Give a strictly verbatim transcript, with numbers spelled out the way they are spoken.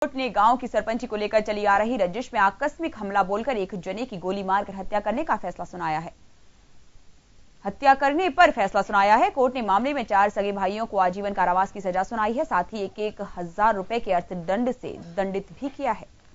Court ने गांव की सरपंची को लेकर चली आ रही रंजिश में आकस्मिक हमला बोलकर एक जने की गोली मारकर हत्या करने का फैसला सुनाया है। हत्या करने पर फैसला सुनाया है। कोर्ट ने मामले में चार सगे भाइयों को आजीवन कारावास की सजा सुनाई है, साथ ही एक एक हजार रुपए के अर्थदंड से दंडित भी किया है।